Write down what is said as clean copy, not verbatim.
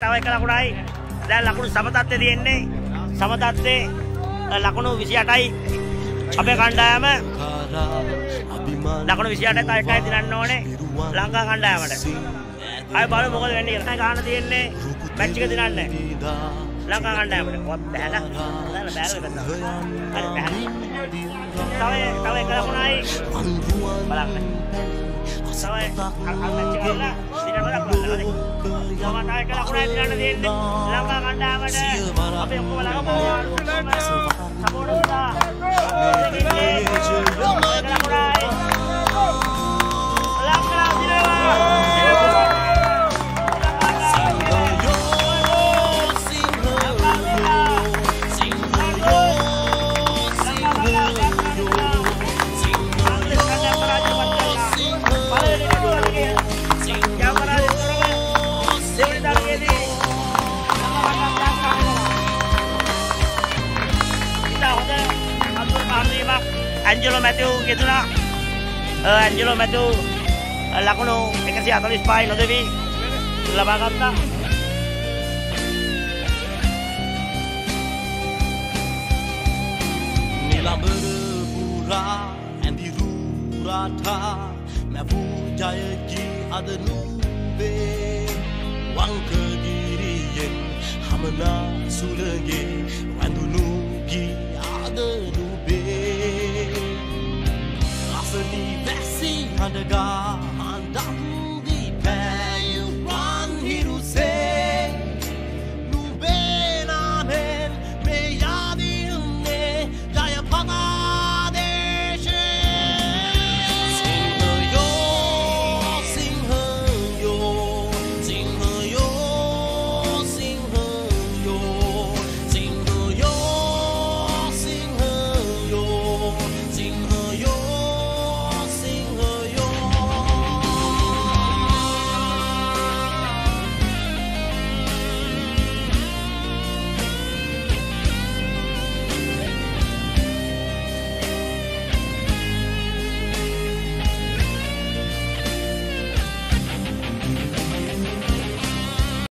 තව එක ලකුණයි. දැන් ලකුණු සමතත්ත්වයේ තියෙන්නේ. සමතත්ත්වයේ ලකුණු 28යි. අපේ කණ්ඩායම ලකුණු 28යි තව එකයි දිනන්න ඕනේ ලංකා කණ්ඩායමට. අය බලමු මොකද වෙන්නේ කියලා. ගහන්න තියෙන්නේ මැච් එක දිනන්නේ. ලංකා කණ්ඩායමට. ඔත් බෑලා. දාලා බෑලා ගත්තා. හරි බෑලා. තව එක ලකුණයි. බලන්න. තව මැච් එක ගිහලා දිනන්න ලකුණයි. සමතයි එක ලකුණයි දිනන්න තියෙන්නේ ලංකා කණ්ඩායමට. අපි ඔක්කොම ලකුණු සපෝට් කරලා Angelo Matthew ගෙතුණා. Angelo Matthew ලකුණු 145යි නොදෙවි ලබා ගත්තා. නිලබර පුරා ඇඳිරු රාඨා මැවු ජයකි අද නුඹේ වංකගිරියෙන් හමනා සුලගේ වැඳුණු ගී ආදනු